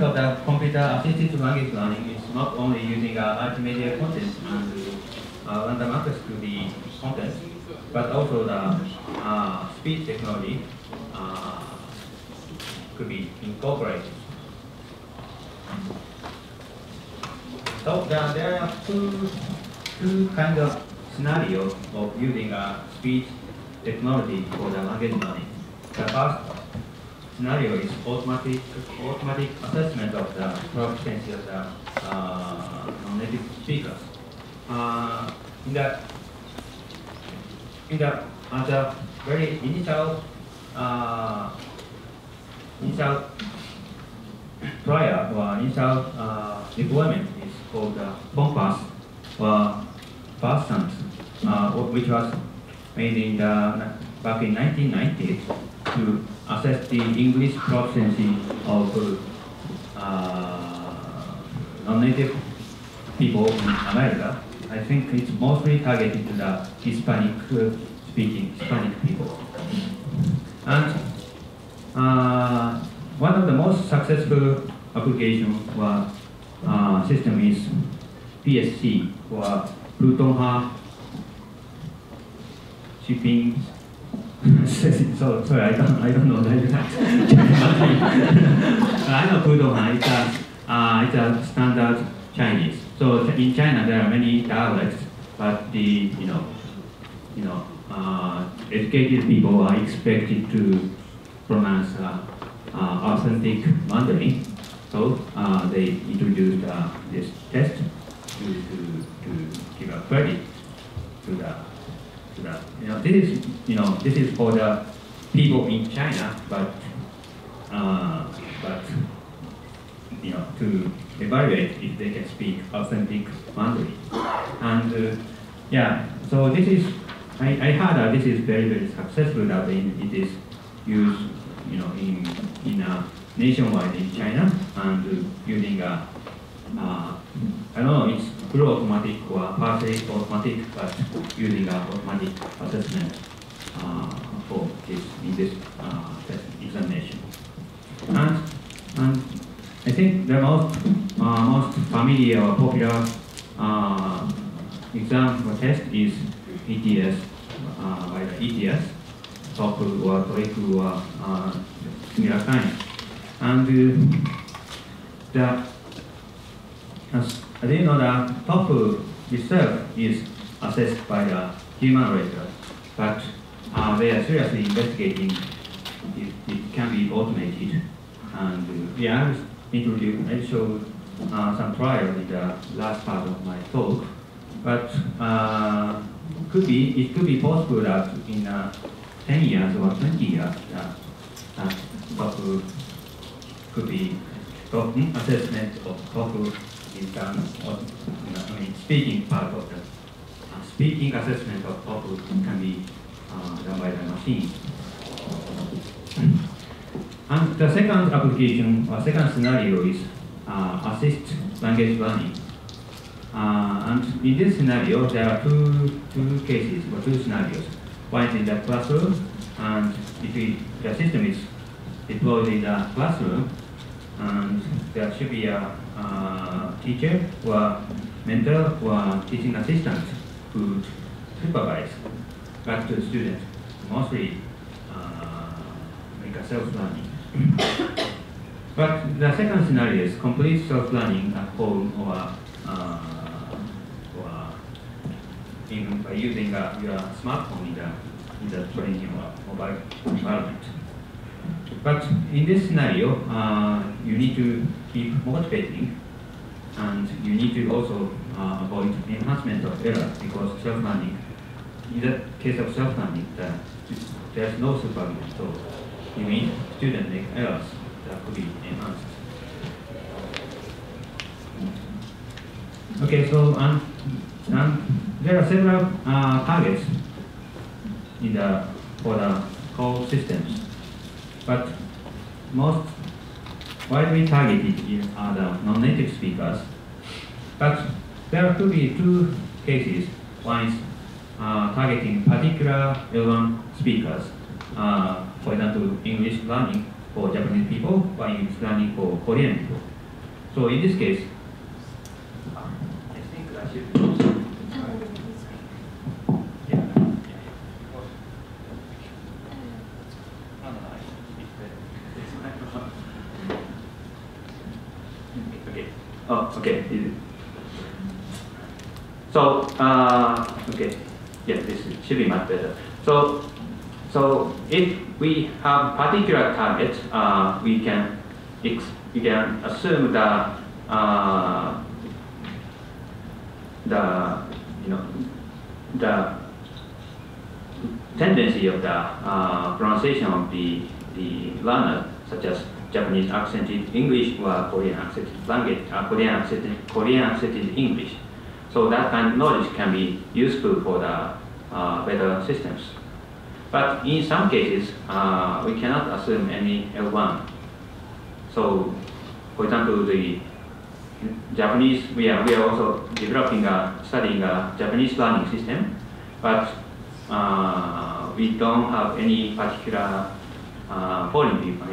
point of the computer-assisted language learning is not only using multimedia content and random access to the content, but also the speech technology could be incorporated. So there are two kinds of scenarios of using speech technology for the language learning. The first scenario is automatic assessment of the proficiency of the non-native speakers. At the very initial trial or initial deployment is called POMPAS or Percent, which was made in back in 1990 to assess the English proficiency of non-native people in America. I think it's mostly targeted to the Hispanic-speaking Hispanic people. And one of the most successful application or system is PSC, or Plutonha shipping. So sorry, I don't know that. I know Plutonha. It's a standard Chinese. So in China there are many dialects, but the educated people are expected to pronounce authentic Mandarin. So they introduced this test to give a credit to the this is for the people in China, but to evaluate if they can speak authentic Mandarin. And yeah, so this is I heard that this is very successful, that it is used in nationwide in China, and using I don't know, it's full automatic or partially automatic, but using automatic assessment for this in this test examination. And I think the most familiar or popular exam or test is ETS, by the ETS, TOEFL or TOEIC or similar kind. And as you know, the TOEFL itself is assessed by the human rater, but they are seriously investigating if it can be automated. And yeah, I showed some trial in the last part of my talk, but it could be possible that in 10 years or 20 years, TOEFL could be assessment of TOEFL is done, or speaking part of the speaking assessment of TOEFL can be done by the machine. And the second application or second scenario is assist language learning. And in this scenario, there are two cases or two scenarios. One is in the classroom, and the system is deployed in the classroom, and there should be a teacher or mentor or teaching assistant who supervise back to the student, mostly make a self-learning. But the second scenario is complete self-learning at home, or even by using your smartphone in the training or mobile environment. But in this scenario, you need to keep motivating, and you need to also avoid enhancement of error, because self-learning, in the case of self-learning, there's no supervision, so you mean students make errors that could be enhanced. Okay, so there are several targets for the whole systems, but most widely targeted are the non-native speakers. But there could be two cases. One is targeting particular L1 speakers, for example, English learning, for Japanese people, one is learning for Korean people. So in this case, I think I should do some. Oh, okay. So, okay, yeah, this should be much better. So if we have particular target, we can assume the tendency of the pronunciation of the learner, such as Japanese accented English or Korean accented language, Korean accented English. So that kind of knowledge can be useful for the better systems. But in some cases, we cannot assume any L1. So, for example, the Japanese, we are also developing studying a Japanese learning system, but we don't have any particular foreign people,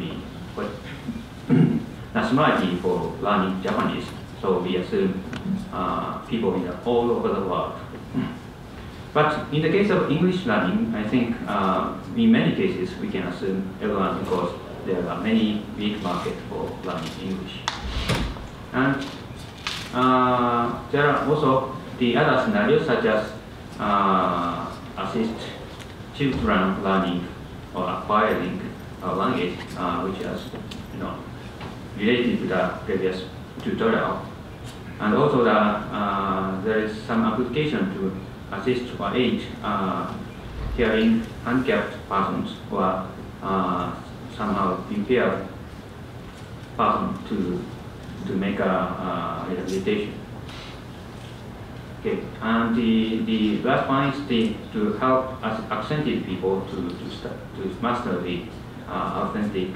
nationality for learning Japanese. So we assume people in all over the world. But in the case of English learning, I think in many cases we can assume L1 because there are many big markets for learning English. And there are also the other scenarios such as assist children learning or acquiring a language, which is related to the previous tutorial. And also there is some application to assist or aid hearing handicapped persons or somehow impaired person to make a rehabilitation. Okay, and the last one is to help accented people to master the authentic,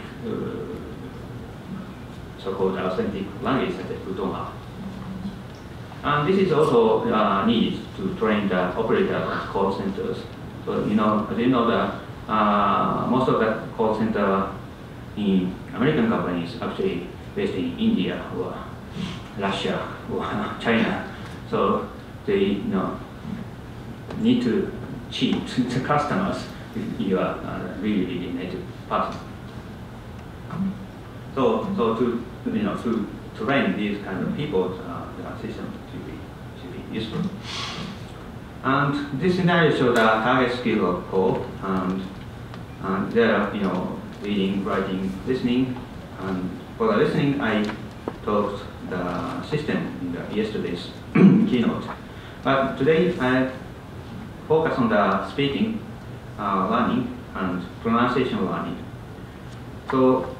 so-called authentic language such as Pudonga. And this is also needed to train the operators at call centers. So as you know, most of the call center in American companies actually based in India or Russia or China. So they need to cheat the customers if you are a really native person. So to train these kind of people, the system should be useful. And this scenario shows the target skill of code, and there are reading, writing, listening, and for the listening I taught the system in yesterday's keynote. But today I focus on the speaking learning and pronunciation learning. So,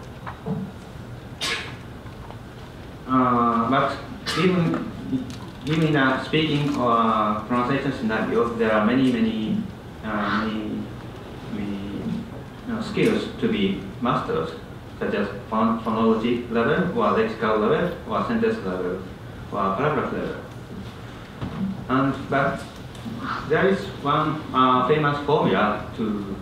but even in a speaking or pronunciation scenario, there are many skills to be mastered, such as phonology level, or lexical level, or sentence level, or paragraph level. But there is one famous formula to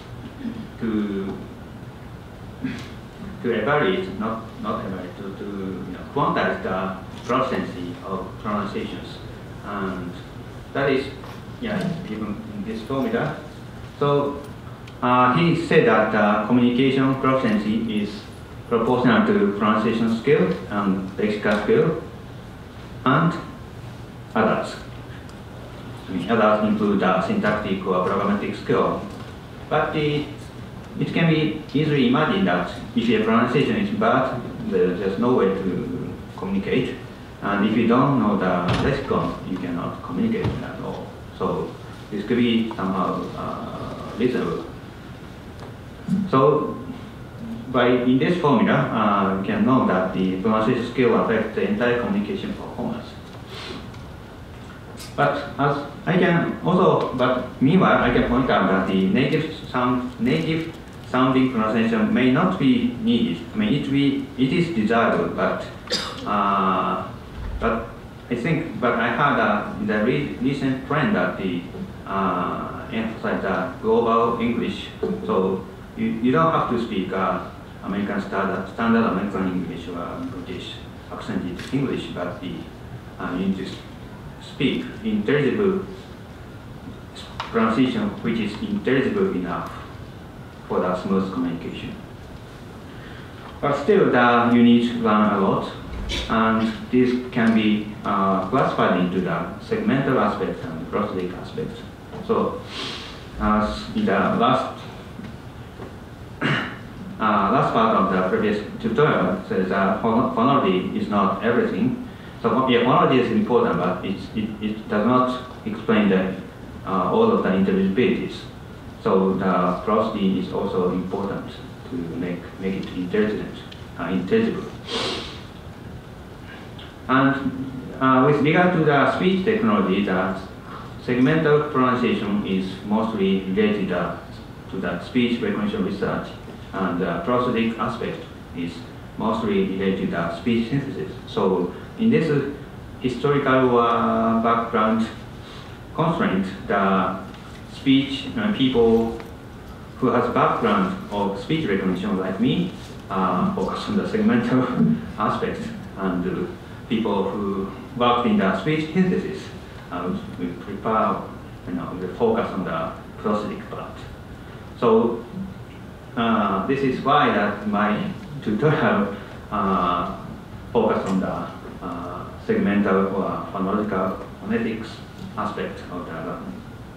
evaluate, not evaluate, to quantize the proficiency of pronunciations, and that is given in this formula. So he said that communication proficiency is proportional to pronunciation skill and lexical skill, and others. Others include syntactic or programmatic skill, but it can be easily imagined that if your pronunciation is bad, there's no way to communicate. And if you don't know the lexicon, you cannot communicate at all. So this could be somehow reasonable. So in this formula, we can know that the pronunciation skill affects the entire communication performance. But meanwhile, I can point out that the native sounding pronunciation may not be needed. I mean, it is desirable, but I heard the recent trend that emphasize the global English. So you don't have to speak American standard American English or British accented English, but you need to speak intelligible pronunciation which is intelligible enough for the smooth communication. But still, you need to learn a lot, and this can be classified into the segmental aspect and prosodic aspect. So, as in the last part of the previous tutorial says that phonology is not everything. So yeah, phonology is important, but it does not explain all of the intelligibilities. So the prosody is also important to make it intelligible. And with regard to the speech technology, the segmental pronunciation is mostly related to the speech recognition research, and the prosodic aspect is mostly related to the speech synthesis. So in this historical background constraint, the speech people who has background of speech recognition like me focus on the segmental aspect, and people who worked in the speech synthesis we prepare, we focus on the prosodic part. So this is why that my tutorial focus on the segmental or phonological phonetics aspect of the learning.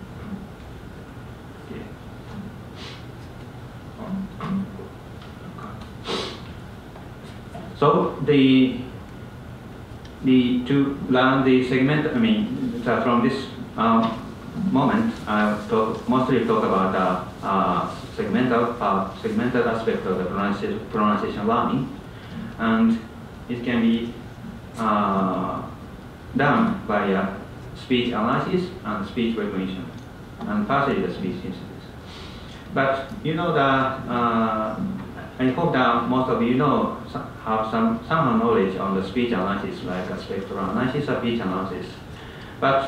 So to learn the segment, from this moment, I'll mostly talk about the segmental aspect of the pronunciation learning, and it can be done by speech analysis and speech recognition, and partially the speech synthesis. But I hope that most of you have some knowledge on the speech analysis, like spectral analysis or speech analysis. But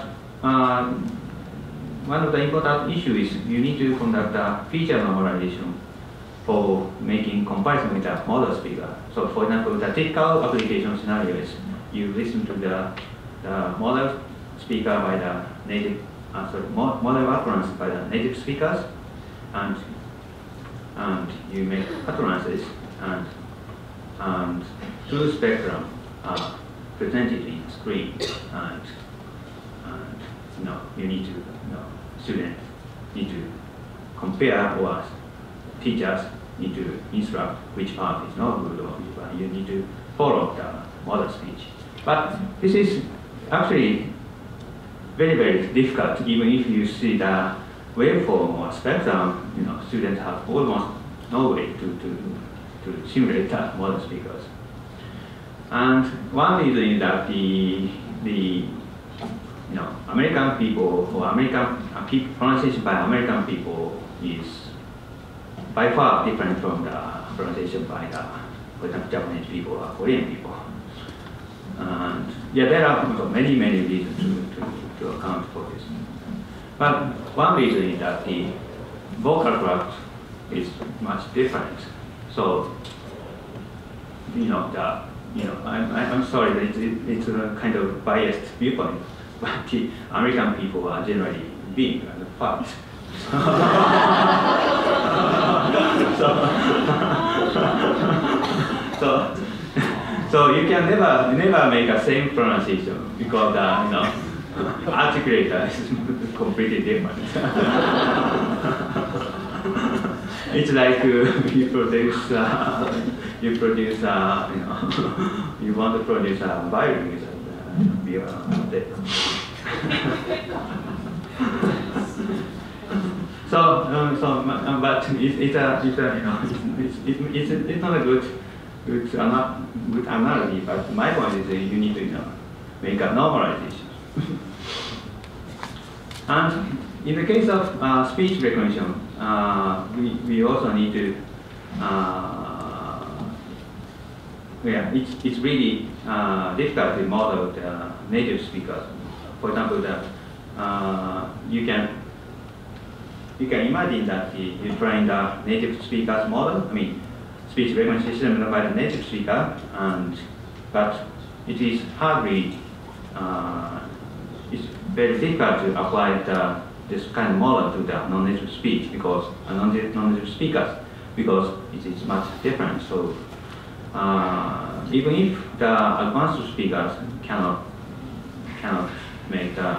one of the important issues is you need to conduct a feature normalization for making comparison with a model speaker. So, for example, the typical application scenario is you listen to the model speaker by the native, model utterance by the native speakers, and you make utterances, and through spectrum presented in screen, and you need to, students need to compare, or teachers need to instruct which part is not good, or you need to follow the model speech. But this is actually very, very difficult. Even if you see the waveform or spectrum, students have almost no way to simulate the model speakers. And one reason is that the American people, or pronunciation by American people is by far different from the pronunciation by for example, Japanese people or Korean people. And yeah, there are many reasons to account for this. But one reason is that the vocal tract is much different. So, I'm sorry that it's a kind of biased viewpoint, but the American people are generally big and fat. So you can never make a same pronunciation, because articulator is completely different. It's like you produce you want to produce a violin with but it's not a good analogy. But my point is that you need to make a normalization. And in the case of speech recognition, we also need to, it's really difficult to model the native speakers. For example, you can imagine that you train the native speakers model, speech recognition system by the native speaker, but it is hardly, it's very difficult to apply this kind of model to the non-native speech because non-native speakers, because it is much different. So even if the advanced speakers cannot make the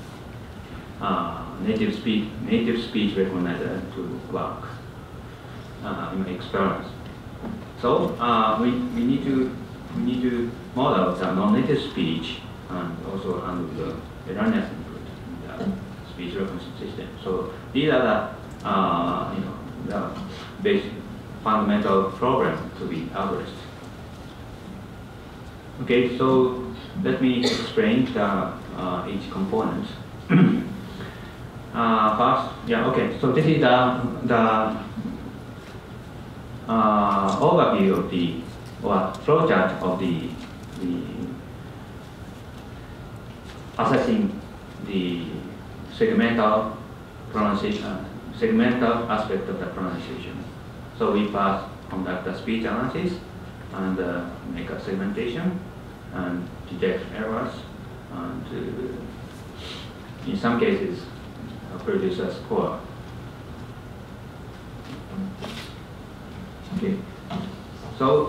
native speech recognizer to work in my experience. So we need to model the non-native speech and also handle the erroneous input in the speech recognition system. So these are the basic fundamental problem to be addressed. Okay, so let me explain each component. First, okay. So this is the overview of the flowchart of the assessing the segmental pronunciation, segmental aspect of the pronunciation. So we first conduct the speech analysis and make a segmentation and detect errors, and in some cases produce a score. Okay. So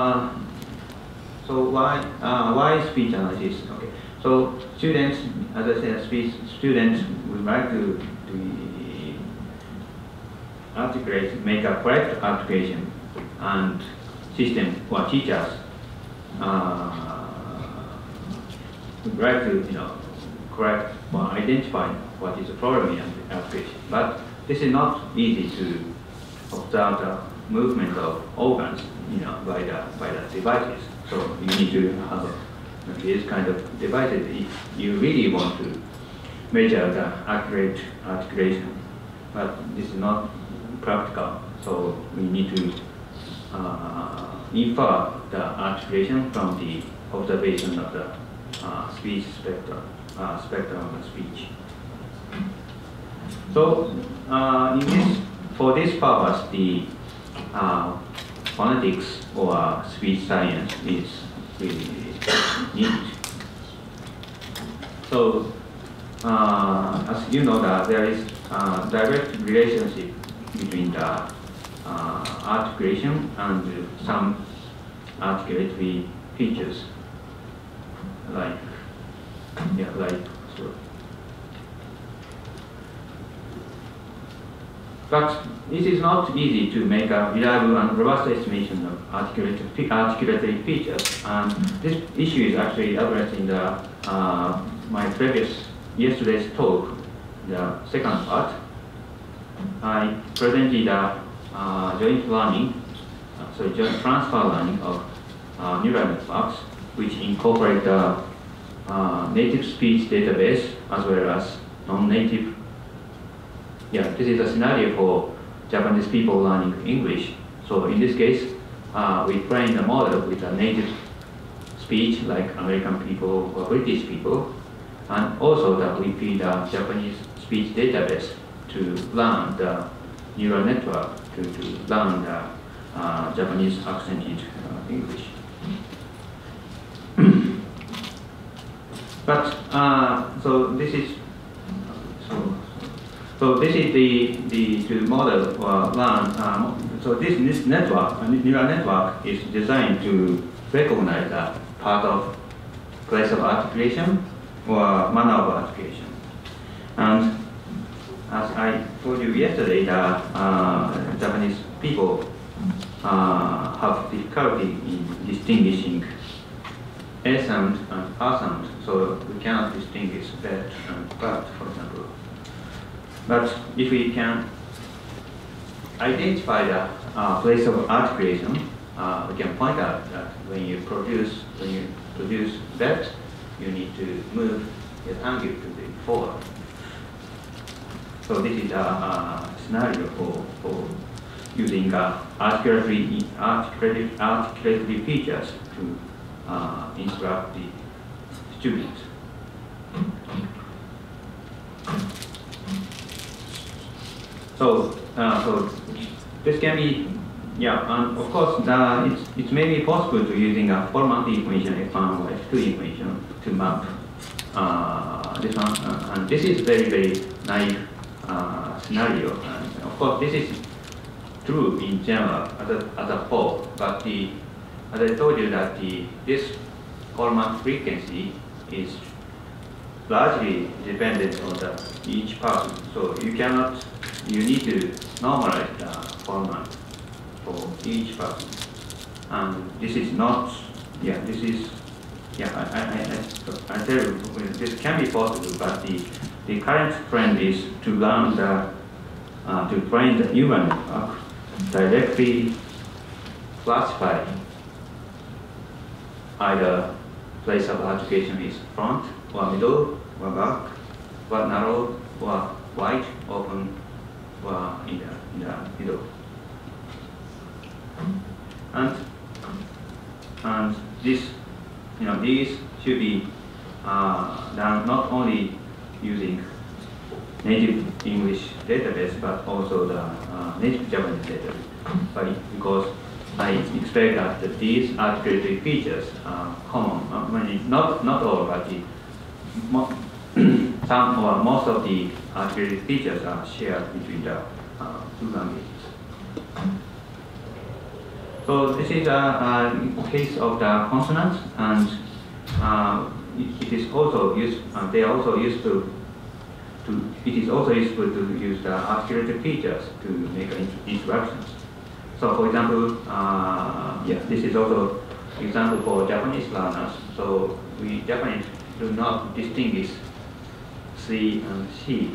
why speech analysis? Okay. So students, as I said, students would like to articulate, make a correct articulation, and system or teachers would like to correct or identify what is the problem in the articulation. But this is not easy to observe the movement of organs by the devices. So you need to have this kind of devices if you really want to measure the accurate articulation. But this is not practical. So we need to infer the articulation from the observation of the speech spectrum of the speech. So for this purpose, the phonetics or speech science is really needed. So as you know, that there is a direct relationship between the articulation and some articulatory features, like so. But it is not easy to make a reliable and robust estimation of articulatory features, and this issue is actually addressed in the my yesterday's talk, the second part. I presented joint learning, joint transfer learning of neural networks, which incorporate the native speech database as well as non-native. This is a scenario for Japanese people learning English. So in this case, we train the model with a native speech like American people or British people, and also that we feed a Japanese speech database to learn the neural network, to learn the Japanese accented English. But so this is the model learn. So this network, neural network, is designed to recognize a part of place of articulation or manner of articulation. And as I told you yesterday, the Japanese people have difficulty in distinguishing A sound and R sound, so we cannot distinguish that and but, for example. But if we can identify the place of articulation, we can point out that when you produce that, you need to move the angle to the forward. So this is a scenario for using articulatory features to instruct the student. So this can be yeah, and of course, it may be possible to using a format information F1 or F2 information to map this one, and this is very naive scenario. And of course, this is true in general as a whole, but as I told you that this format frequency is largely dependent on each person. So you need to normalize the format for each person. And this is not, I tell you, this can be possible, but the current trend is to learn to train the neural network directly classify either place of application is front or middle or back, or narrow or wide, open or in the middle. And this, these should be done not only using native English database, but also the native Japanese database, because I expect that these articulated features are common. Not all, but some or most of the articulated features are shared between the two languages. So this is a case of the consonants, and it is also used. They are also used to. It is also useful to use the articulated features to make instructions. So, for example, this is also example for Japanese learners. So we Japanese do not distinguish C and C.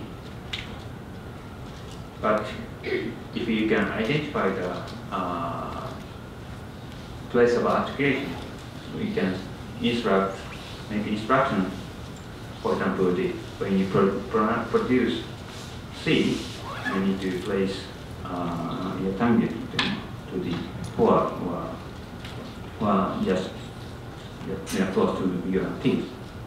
But if you can identify the place of articulation, we can make instruction. For example, when you produce C, you need to place your tongue to the or just close to your teeth.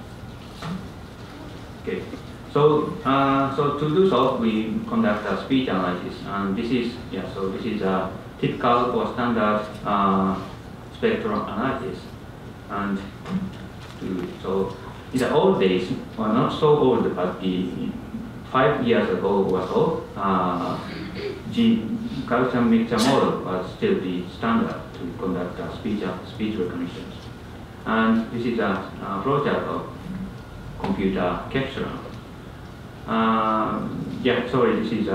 Okay. So to do so, we conduct a speech analysis, and this is a typical or standard spectrum analysis. And so in the old days, well, not so old, but 5 years ago or so, Gaussian mixture model was still the standard to conduct speech recognition. And this is a flowchart of computer Capstone. This is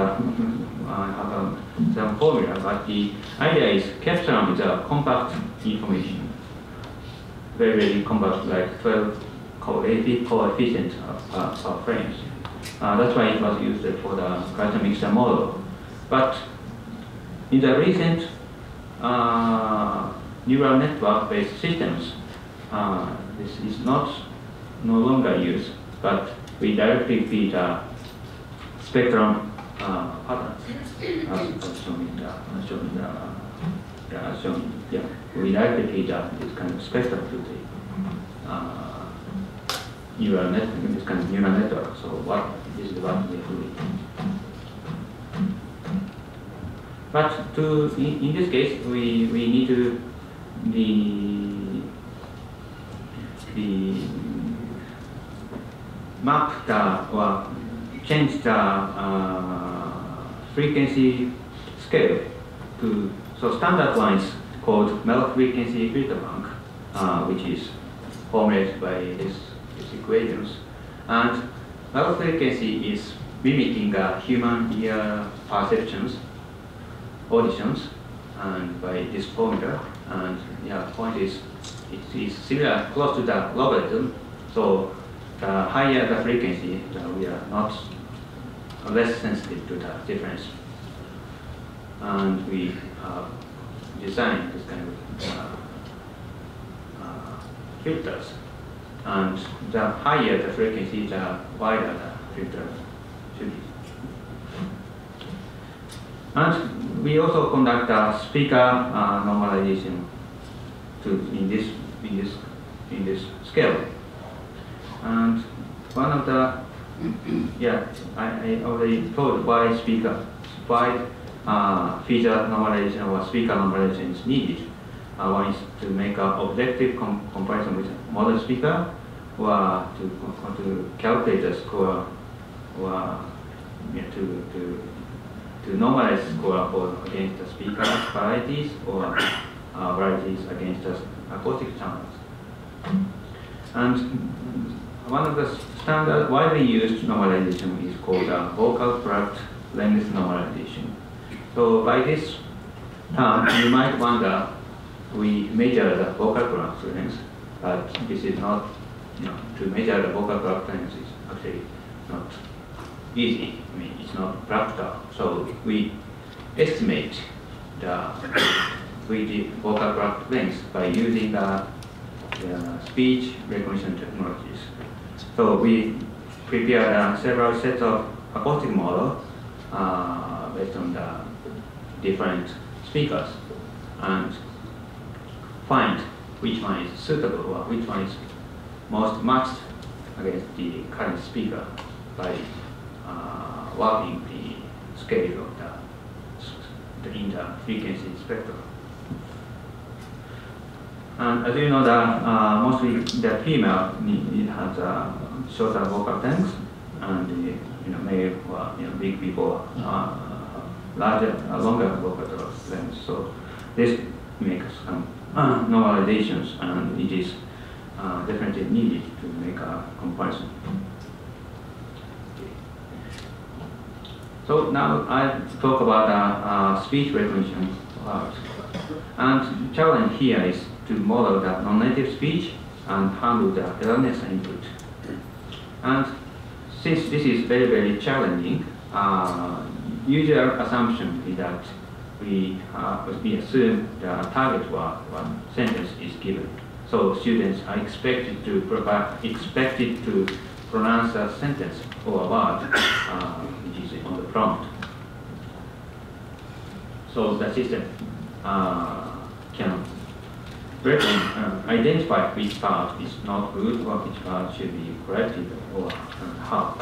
some formula, but the idea is Capstone is a compact information, very compact, like 12 coefficient of frames. That's why it was used for the Gaussian mixture model. But in the recent neural network-based systems, this is no longer used, but we directly feed spectrum patterns, as shown in the, we directly feed this kind of spectrum to the neural network, this kind of neural network. So this is what we are doing. But in this case, we need to map or change the frequency scale to, so standard one is called Mel frequency filter bank, which is formulated by these equations. And Mel frequency is mimicking human ear perceptions, auditions, and by this formula. And the point is, it is similar, close to the logarithm. So the higher the frequency, we are not less sensitive to the difference. And we design this kind of filters. And the higher the frequency, the wider the filter should be. And we also conduct a speaker normalization in this scale. And one of the I already told why feature normalization or speaker normalization is needed. One is to make an objective comparison with model speaker, or to calculate the score, or to normalize score for against the speaker varieties or varieties against the acoustic channels. And one of the standard widely used normalization is called vocal tract length normalization. So by this term, you might wonder, we measure the vocal tract length, but this is not, to measure the vocal tract length is actually not easy. I mean, it's not practical. So we estimate the 3D vocal tract length by using the speech recognition technologies. So we prepared several sets of acoustic models based on the different speakers and find which one is suitable or which one is most matched against the current speaker by working the scale of the interfrequency spectrum. And as you know, mostly the female it has shorter vocal length, and male or big people larger, longer vocal length. So this makes some normalizations, and it is definitely needed to make a comparison. So now I talk about speech recognition part. And the challenge here is to model the non-native speech and handle the erroneous input. And since this is very, very challenging, usual assumption is that we assume the target word or sentence is given. So students are expected to pronounce a sentence or a word which is on the prompt. So the system can identify which part is not good or which part should be corrected or how.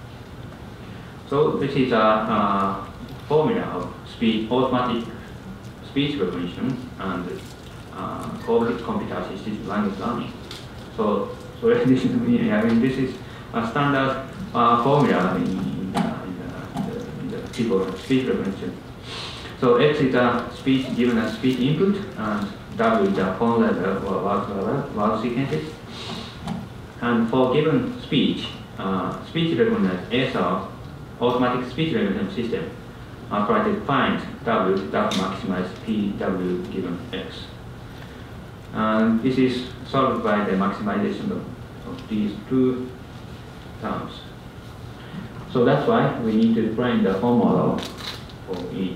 So this is a formula of automatic speech recognition and computer-assisted language learning. So this is a standard formula in the keyboard speech recognition. So X is a speech given as speech input, and W is a phone letter or word sequences. And for given speech, speech recognition SR, automatic speech recognition system, try to find W that maximize PW given X. And this is solved by the maximization of these two terms. So that's why we need to train the phone model for each,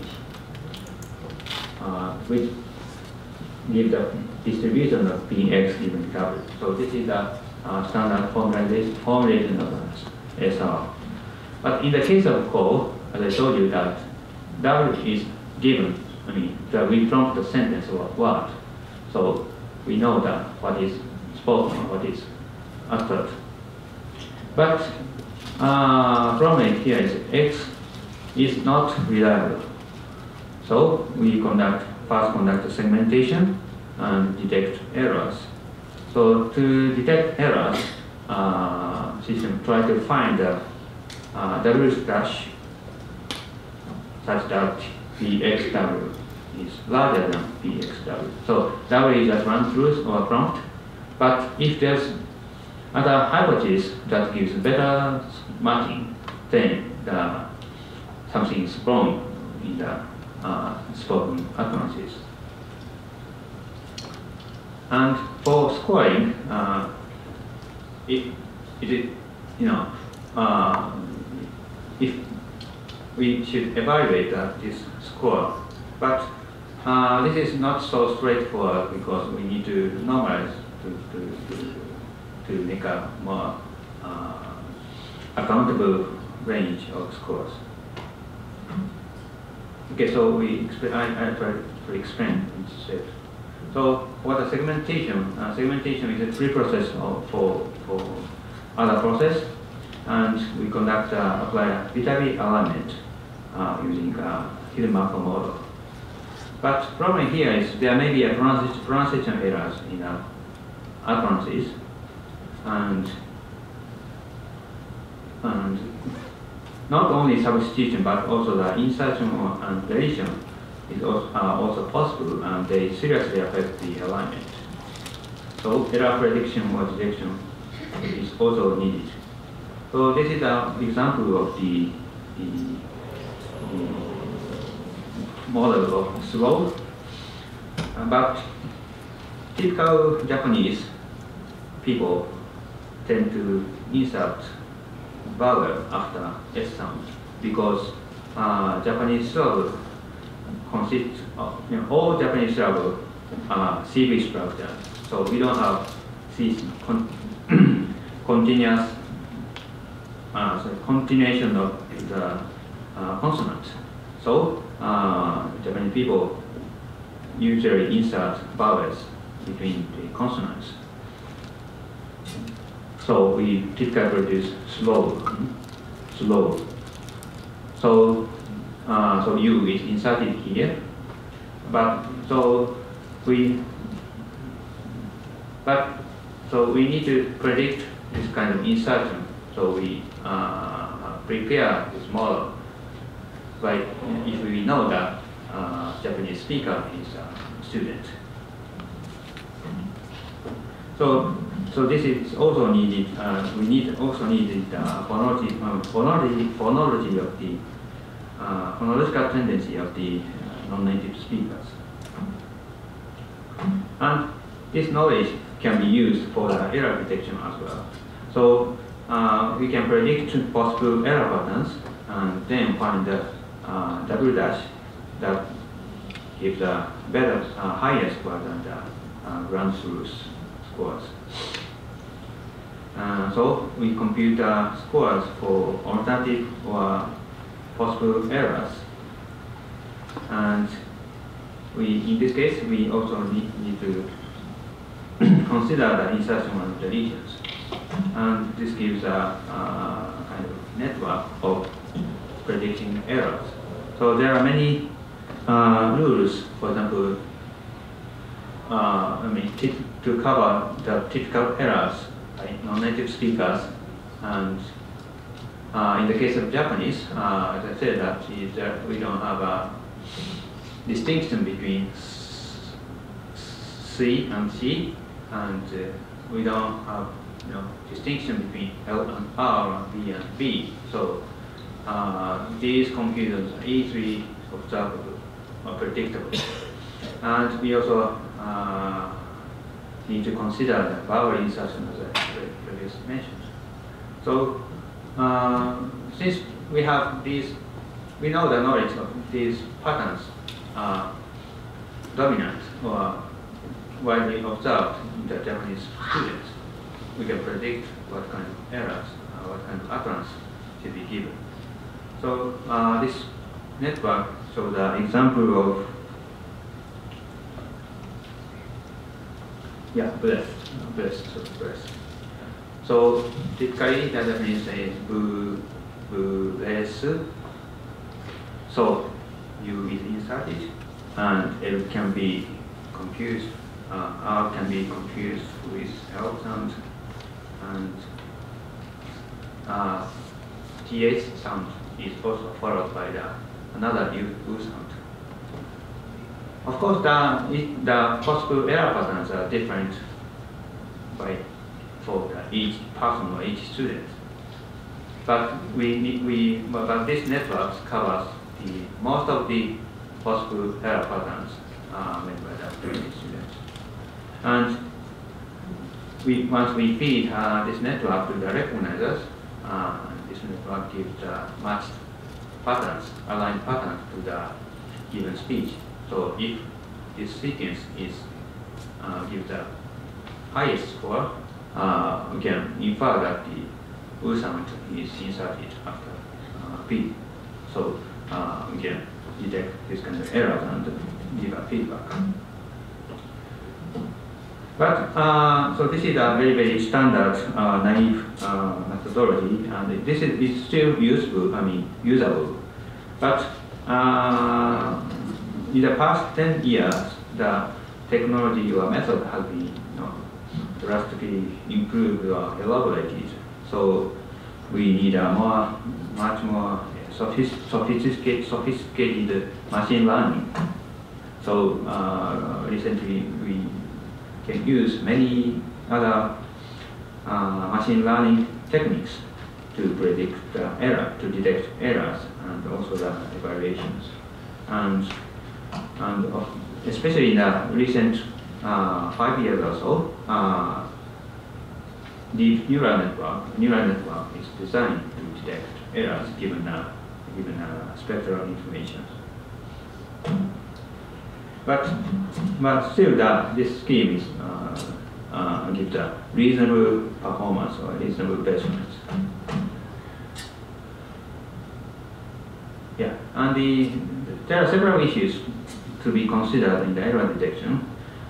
which give the distribution of Px given W. So this is a standard formulation of SR. But in the case of call, as I told you that W is given, that we prompt the sentence or word. So we know that what is spoken, what is uttered. But problem here is X is not reliable. So we first conduct segmentation and detect errors. So to detect errors, system try to find the W dash such that PXW is larger than PXW. So W is just run through or prompt. But if there's other hypothesis that gives better matching, then something is wrong in the spoken utterances. And for scoring, if we should evaluate this score, but this is not so straightforward because we need to normalize to make a more accountable range of scores. Okay, so I try to explain each step. So what a segmentation? Segmentation is a pre-process for other process, and we apply a Viterbi alignment using hidden marker model. But problem here is there may be a pronunciation errors in the utterances, and not only substitution but also the insertion and deletion is also possible, and they seriously affect the alignment. So error prediction or detection is also needed. So this is an example of the model of slow, but typical Japanese people tend to insert vowel after S sound because Japanese syllable consists of, all Japanese syllables are CV structure, so we don't have this continuous continuation of the consonant. So Japanese people usually insert vowels between the consonants. So we typically produce slow. So U is inserted here, but we need to predict this kind of insertion. So we prepare this model. Like if we know that Japanese speaker is a student. So this is also needed. We also needed phonology of the phonological tendency of the non-native speakers, and this knowledge can be used for the error detection as well. So we can predict possible error patterns and then find the double dash that gives a better, higher score than the ground truth scores. So we compute scores for alternative or possible errors, and in this case we also need to consider the insertion and deletions, and this gives a kind of network of predicting errors. So there are many rules, for example, to cover the typical errors by non-native speakers, and in the case of Japanese, as I said, that we don't have a distinction between C and C, and we don't have distinction between L and R and B and B. So these computers are easily observable or predictable. And we also need to consider the vowel insertion, as I previously mentioned. So since we have these, we know the knowledge of these patterns are dominant or widely observed in the Japanese students, we can predict what kind of errors, what kind of utterance should be given. So this network shows the example of breath. So typically the Japanese say breath. So U is inserted, and L can be confused. R can be confused with L sound, and TH sound is also followed by another U sound. Of course, the possible error patterns are different for each person or each student. But but this network covers most of the possible error patterns made by the students. And once we feed this network to the recognizers, this network gives matched patterns, aligned patterns to the given speech. So if this sequence gives the highest score, we can infer that the U sound is inserted after P. So we can detect this kind of errors and give a feedback. But so this is a very, very standard naive methodology, and this is still useful, usable. But in the past 10 years, the technology or method has been drastically improved or elaborated. So we need a much more sophisticated machine learning. So recently we can use many other machine learning techniques to predict error, to detect errors, and also the evaluations. And especially in the recent 5 years or so, deep neural network is designed to detect errors given spectral information. But still, this scheme is gives a reasonable performance or reasonable performance. Yeah, and there are several issues to be considered in the error detection.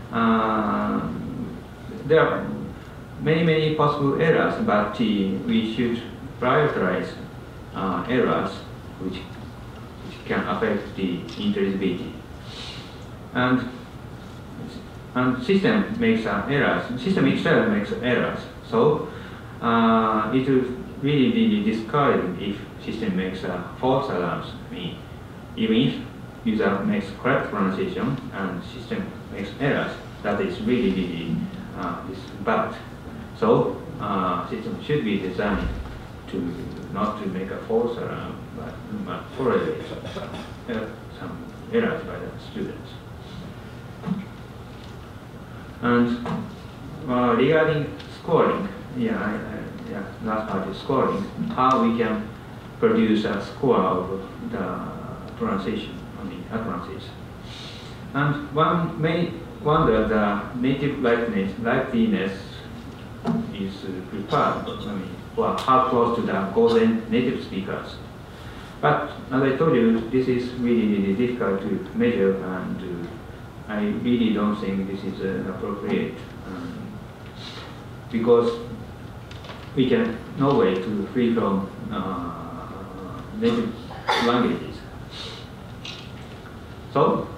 There are many possible errors, but we should prioritize errors which can affect the intelligibility. And system makes errors. System itself makes errors. So it will really be discouraging if system makes false alarms. I mean, even if user makes correct pronunciation and system makes errors, that is really bad. So system should be designed to not to make a false alarm, but tolerate some errors by the students. And regarding scoring, last part is scoring. How we can produce a score of the pronunciation, utterances. And one may wonder the native likeliness is prepared, or how close to the golden native speakers. But as I told you, this is really difficult to measure, and I really don't think this is appropriate, because we can no way to free from native languages. So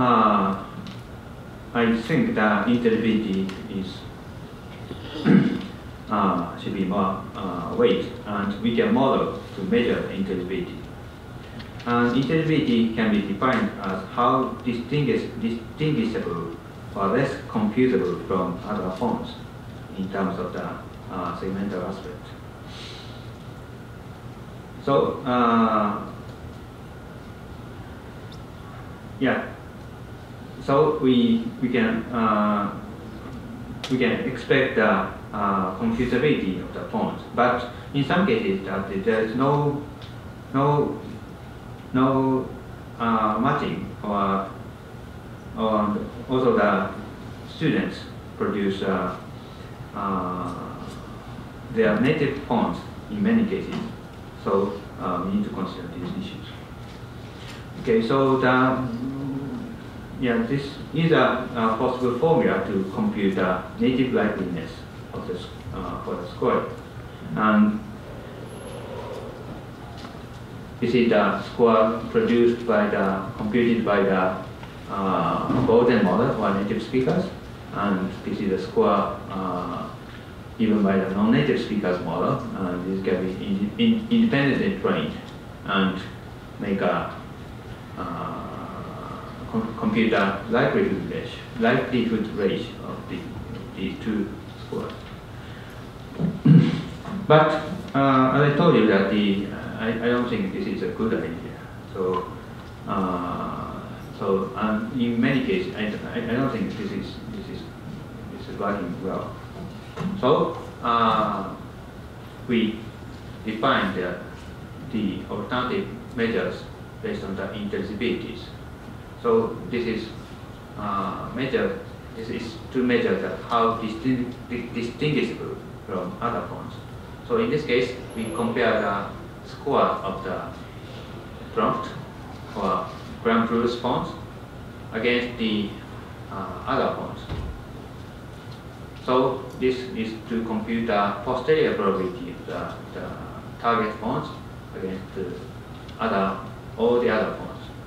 I think that intelligibility is should be more weight, and we can model to measure intelligibility. And intelligibility can be defined as how distinguishable or less confusable from other forms in terms of the segmental aspect. So so we can expect the confusability of the fonts, but in some cases that there is no matching, or also the students produce their native fonts in many cases. So we need to consider these issues. Okay, so this is a possible formula to compute the native likeliness of the for the score. And this is the score computed by the golden model or native speakers, and this is the score given by the non-native speakers model. This can be independently trained and make a compute the likelihood ratio of these two scores. But as I told you that I don't think this is a good idea. So in many cases I don't think this is working well. So we define the alternative measures based on the intelligibilities. So this is to measure how distinguishable from other fonts. So in this case, we compare the score of the prompt or Grand Plus fonts against the other fonts. So this is to compute the posterior probability of the target fonts against all the other fonts.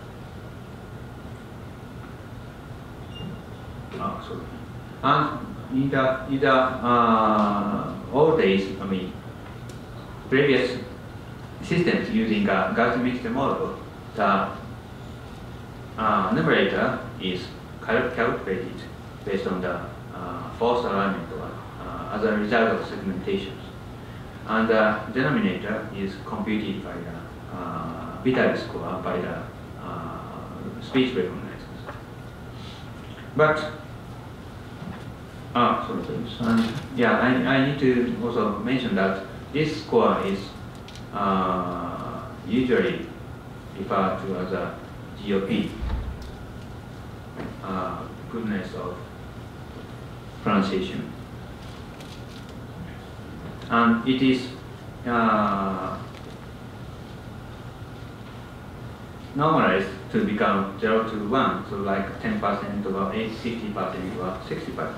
Sorry. And in the old days, I mean, previous systems using a Gaussian mixture model, the numerator is calculated based on the forced alignment as a result of segmentations. And the denominator is computed by the Vitali score by the speech recognizers. But and yeah, I need to also mention that this score is usually referred to as a GOP, goodness of pronunciation. And it is normalized to become 0 to 1, so like 10% or 50% or 60%.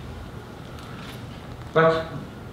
But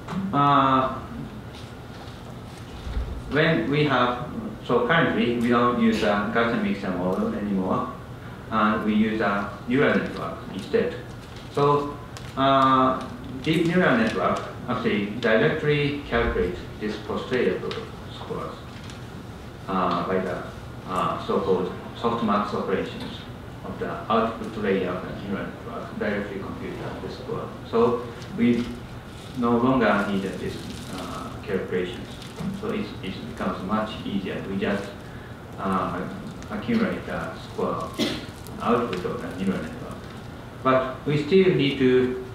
when we have, so currently we don't use a Gaussian mixture model anymore, and we use a neural network instead. So deep neural network actually directly calculates this posterior scores by the so-called softmax operations of the output layer of the neural network, directly compute this score. So we no longer need this calculations. So it becomes much easier. We just accumulate the score output of the neural network. But we still need to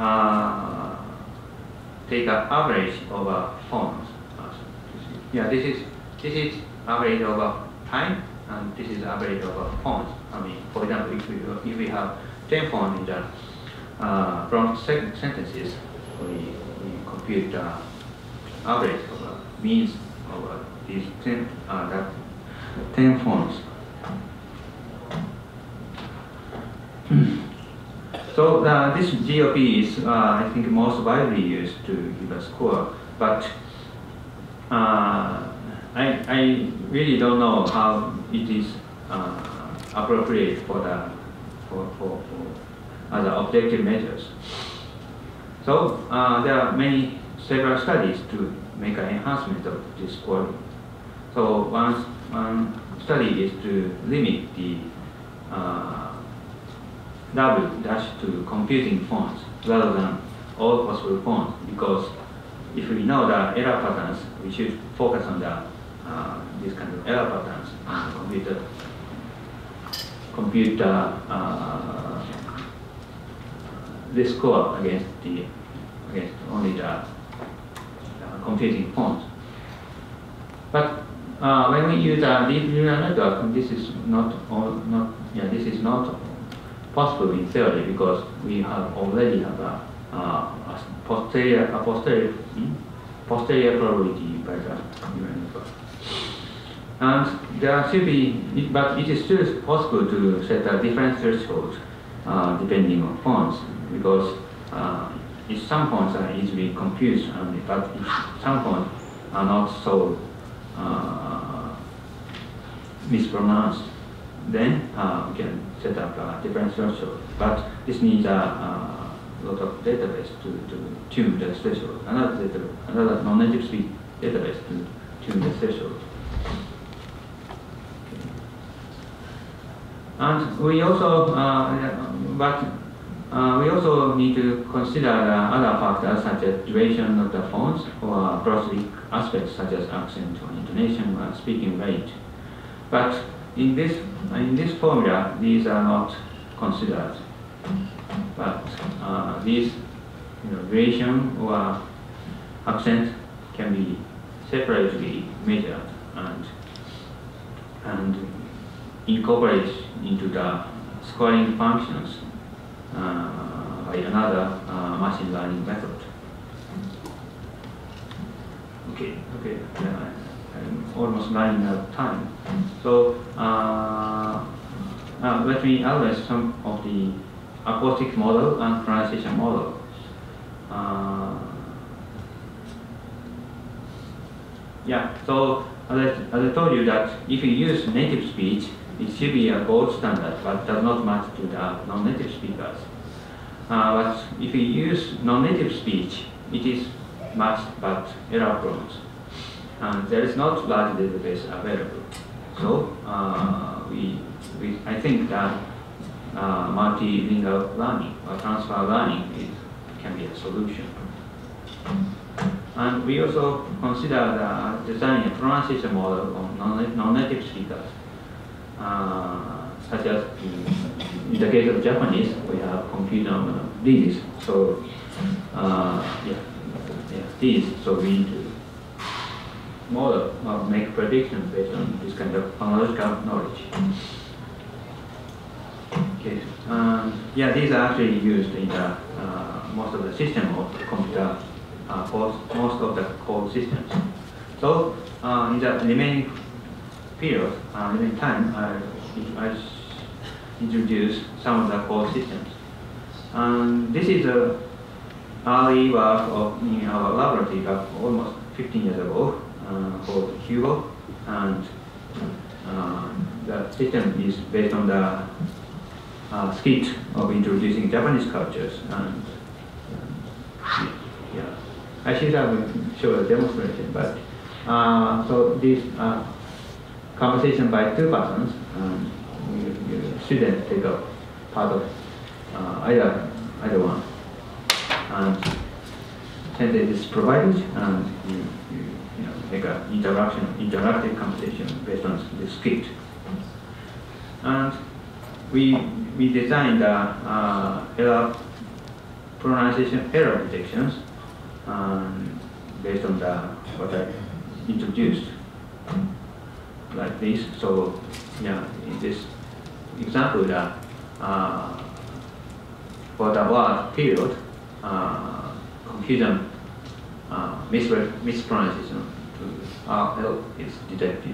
take an average over forms. Yeah, this is average over time, and this is average over forms. I mean, for example, if we have 10 forms in the prompt sentences, we compute the average over means over these 10 forms. So this GOP is, I think, most widely used to give a score, but I really don't know how it is appropriate for other objective measures. So there are several studies to make an enhancement of this scoring. So one study is to limit the W dash to computing fonts rather than all possible fonts, because if we know the error patterns, we should focus on the these kind of error patterns and compute this score against only the computing fonts. But when we use a deep neural network, this is not possible in theory, because we already have a posterior probability by the neural network. And there should be, but it is still possible to set a different threshold depending on fonts, because if some fonts are easily confused, but if some fonts are not so mispronounced, then we can set up a different threshold. But this needs a lot of database to tune the threshold, another non-native speak database to tune the threshold. And we also, we also need to consider other factors such as duration of the fonts or prosodic aspects such as accent or intonation or speaking rate. But in this formula, these are not considered. But these duration or accent can be separately measured and incorporated into the scoring functions by another machine learning method. Okay, I'm almost running out of time. So let me address some of the acoustic model and pronunciation model. Yeah, so as I told you that if you use native speech, it should be a gold standard, but does not match to the non-native speakers. But if you use non-native speech, it is much but error-prone. And there is not large database available. So I think that multilingual learning or transfer learning can be a solution. And we also consider designing a pronunciation model of non-native speakers, such as in the case of Japanese, we have computer these. So these. So we need to model or make predictions based on this kind of phonological knowledge. Okay. These are actually used in the most of the system of computer, most of the core systems. So in the remaining period, remaining time, I introduce some of the core systems. And this is a early work in our laboratory almost 15 years ago called Hugo, and the system is based on the skit of introducing Japanese cultures. And I should have shown a demonstration, but so this conversation by two persons, you shouldn't take a part of either one. And sentence is provided, and you make an interactive conversation based on the script. And we designed pronunciation error detections based on what I introduced, like this. So in this example, for the word period, confusion, mispronunciation to L is detected.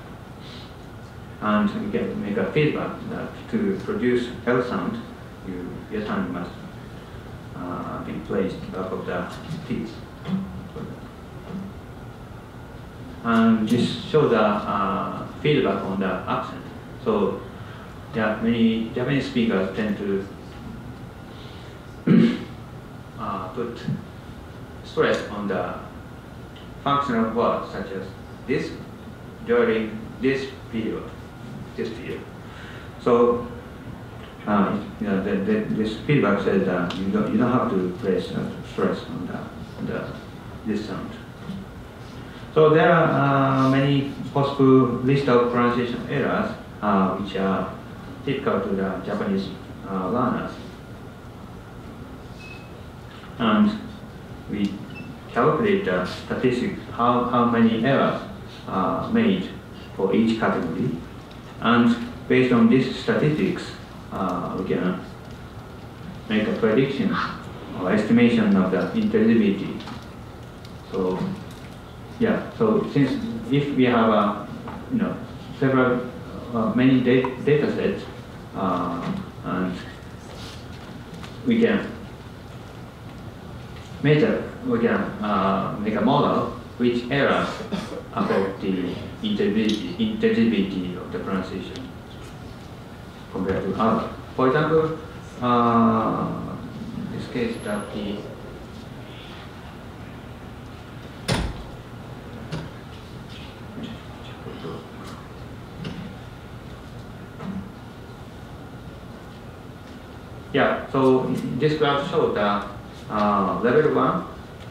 And we can make a feedback that to produce L sound, your tongue must be placed back of the teeth. And this shows the feedback on the accent. So many Japanese speakers tend to put stress on the functional words such as this during this period. So this feedback says that you don't have to place stress on this sound. So there are many possible list of pronunciation errors which are typical to the Japanese learners. And we calculate the statistics, how many errors are made for each category. And based on these statistics, we can make a prediction or estimation of the intelligibility. So so since if we have several many data sets, and we can make a model which errors affect the intelligibility of the pronunciation compared to others. For example, in this case that so this graph shows the level 1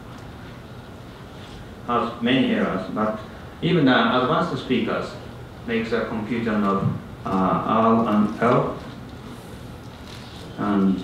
has many errors, but even the advanced speakers makes a confusion of R and L, and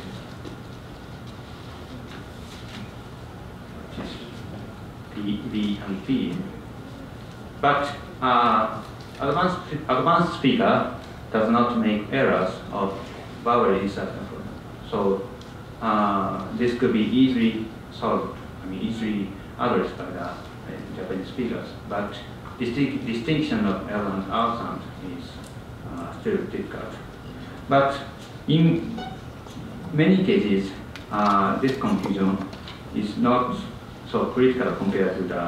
B and P. But advanced speaker does not make errors of vowel insertion. So this could be easily solved, easily addressed by the Japanese speakers. But distinction of L and R sound is still difficult. But in many cases, this confusion is not so critical compared to the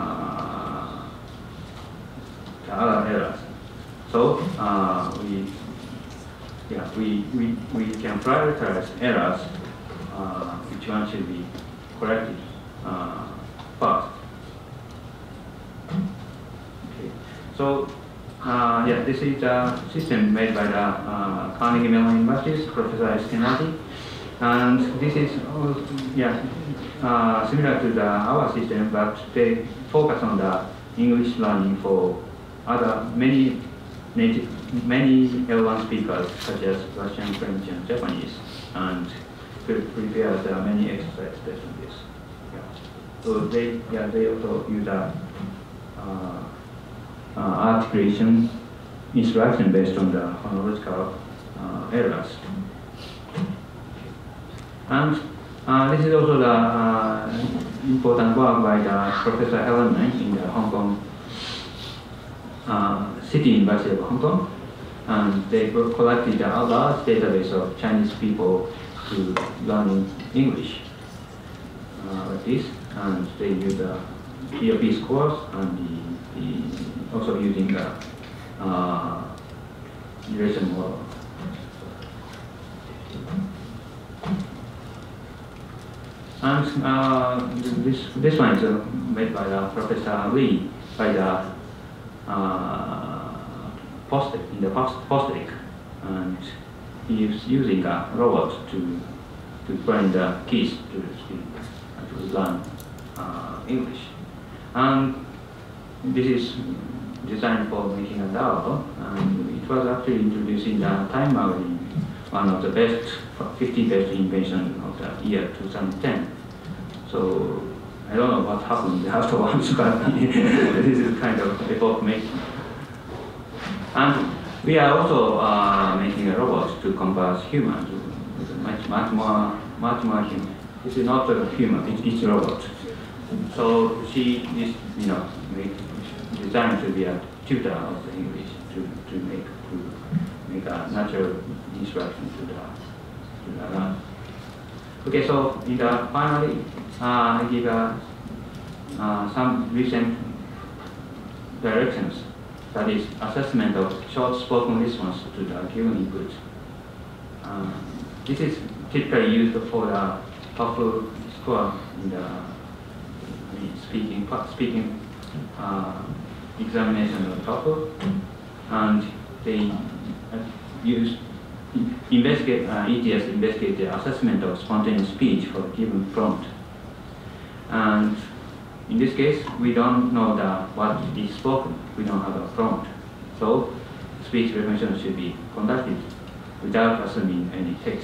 other errors. So we can prioritize errors which one should be corrected first. Okay. So, yeah, this is a system made by the Carnegie Mellon University's Professor Eskenazi, and this is similar to our system, but they focus on the English learning for many L1 speakers, such as Russian, French, and Japanese, and prepare many exercises based on this. Yeah. So they also use articulation instruction based on the phonological errors. And this is also the important work by the Professor Helen Knight in the Hong Kong City University of Hong Kong, and they collected a large database of Chinese people to learning English like this, and they use the EOP scores and also using the duration model. And this one is made by Professor Lee by the Postec, and he is using a robot to find the keys to learn English. And this is designed for making a DAO, and it was actually introduced in the Time magazine, one of the 50 best inventions of the year 2010. So I don't know what happened afterwards, but this is kind of epoch making. And we are also making a robot to converse humans, much more human. This is not a human; it's a robot. So she is, designed to be a tutor of the English to make a natural instruction to the learner. Okay, so finally, I give some recent directions. That is assessment of short spoken response to the given input. This is typically used for the TOEFL score in the speaking examination of TOEFL, and they ETS investigate the assessment of spontaneous speech for the given prompt. And in this case, we don't know what is spoken. We don't have a prompt. So speech recognition should be conducted without assuming any text.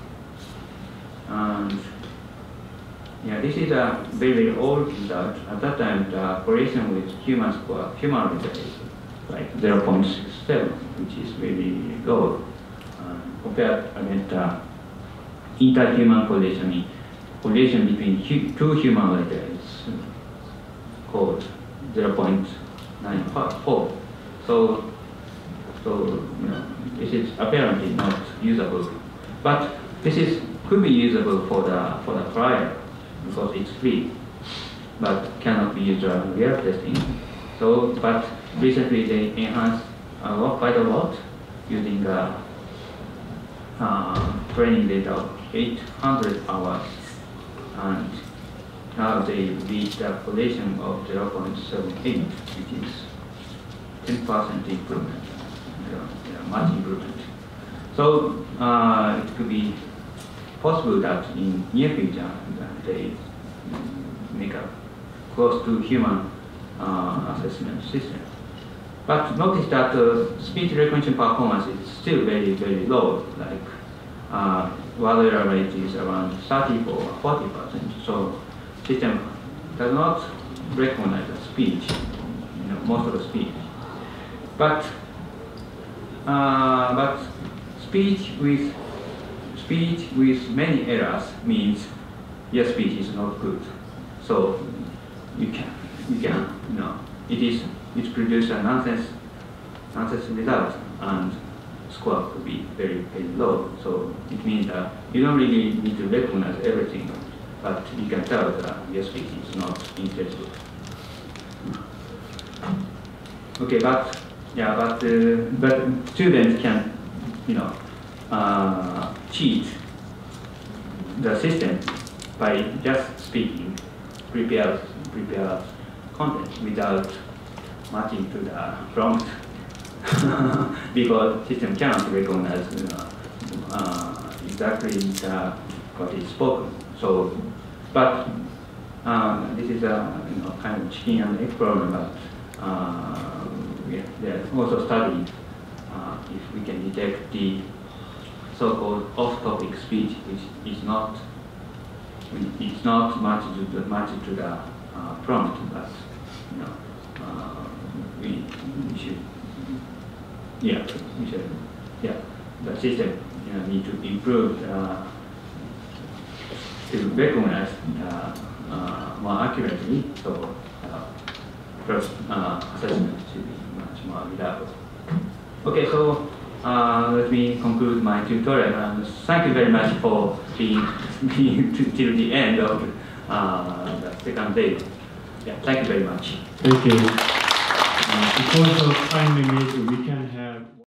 And yeah, this is a very old result. At that time, the correlation with human result is like 0.67, which is really low. Compared against interhuman correlation between two human letters is called 0.94. So this is apparently not usable, but this could be usable for the trial because it's free, but cannot be used for real testing. So, but recently they enhanced quite a lot using training data of 800 hours, and now they reached a correlation of 0.78, which is 10% improvement, much improvement. So it could be possible that in near future they make a close to human assessment system. But notice that speech recognition performance is still very, very low. Like while error rate is around 34 or 40%. So system does not recognize the speech, most of the speech. But speech with many errors means your speech is not good. So it produces a nonsense result, and score could be very, very low. So it means that you don't really need to recognize everything, but you can tell that your speech is not intelligible. Okay, but students can, cheat the system by just speaking prepare content without matching to the prompt because system cannot recognize exactly what is spoken. So, but this is a kind of chicken and egg problem. But there's also studies if we can detect the so-called off-topic speech, which is not matched to the prompt, but we should the system need to improve to recognize more accurately, so first assessment should be much more reliable. Okay, so let me conclude my tutorial, and thank you very much for being till the end of the second day. Yeah, thank you very much. Thank you. Because of time limit, we can have